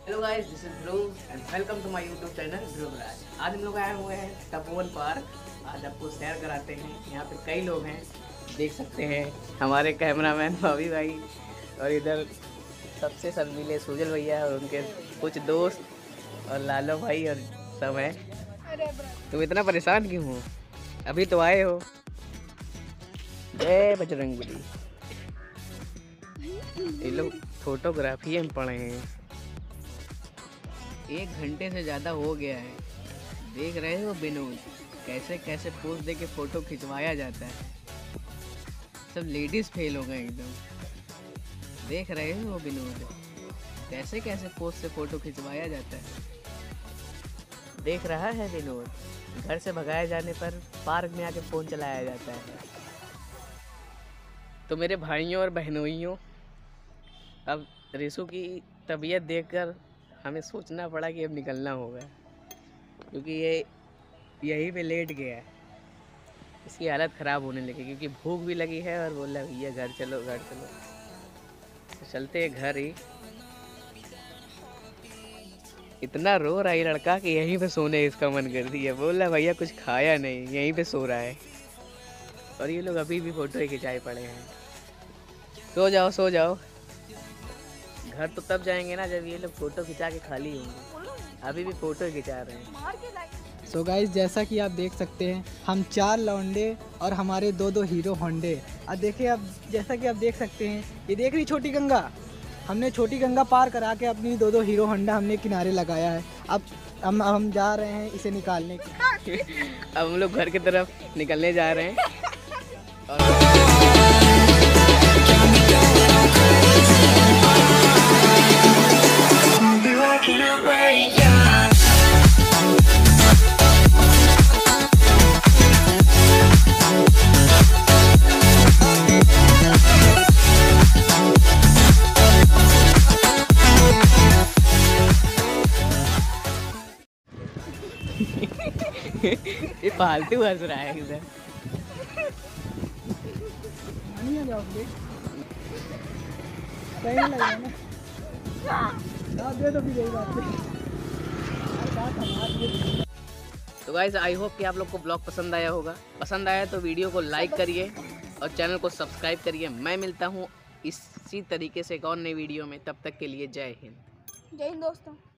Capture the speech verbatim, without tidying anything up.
Hello guys, this is Dhruv and welcome to my YouTube channel Dhruv Raj. आज हम लोग आए हुए हैं तपोवन पार्क। आज आपको सैर कराते हैं। यहाँ पे कई लोग हैं, देख सकते हैं हमारे कैमरामैन भाभी भाई, और इधर सबसे शर्मीले सुजल भैया और उनके कुछ दोस्त और लालो भाई और सब हैं। तुम इतना परेशान क्यों हो? अभी तो आए हो। जय बजरंगबली। ये लोग फोटोग्राफी में पढ़े हैं। एक घंटे से ज़्यादा हो गया है। देख रहे हो विनोद, कैसे कैसे पोज दे के फ़ोटो खिंचवाया जाता है। सब लेडीज़ फेल हो गए एकदम। देख रहे हो विनोद, कैसे कैसे पोज से फ़ोटो खिंचवाया जाता है। देख रहा है विनोद, घर से भगाए जाने पर पार्क में आके फ़ोन चलाया जाता है। तो मेरे भाइयों और बहनोइयों, अब रिशु की तबीयत देखकर हमें सोचना पड़ा कि अब निकलना होगा, क्योंकि ये यहीं पे लेट गया है। इसकी हालत ख़राब होने लगी क्योंकि भूख भी लगी है और बोला भैया घर चलो घर चलो। तो चलते हैं घर ही। इतना रो रहा है लड़का कि यहीं पे सोने इसका मन कर दिया। बोला भैया कुछ खाया नहीं, यहीं पे सो रहा है। और ये लोग अभी भी फ़ोटो ही खिंचाए पड़े हैं। सो जाओ सो जाओ। घर तो तब जाएंगे ना जब ये लोग फ़ोटो खिंचा के खाली होंगे। अभी भी फ़ोटो खिंचा रहे हैं। सो so गाइस, जैसा कि आप देख सकते हैं, हम चार लौंडे और हमारे दो दो हीरो होंडे। अब देखिए, अब जैसा कि आप देख सकते हैं, ये देख रही छोटी गंगा, हमने छोटी गंगा पार करा के अपनी दो दो हीरो होंडा हमने किनारे लगाया है। अब हम अब हम जा रहे हैं इसे निकालने के। अब हम लोग घर की तरफ निकलने जा रहे हैं। और ये फालतू हंस रहा है इधर। सही नहीं लग रहा है ना? दे दो फिर यही बात है। तो गाइस, आई होप कि आप लोग को ब्लॉग पसंद आया होगा। पसंद आया तो वीडियो को लाइक करिए और चैनल को सब्सक्राइब करिए। मैं मिलता हूँ इसी तरीके से एक और नई वीडियो में। तब तक के लिए जय हिंद। जय हिंद दोस्तों।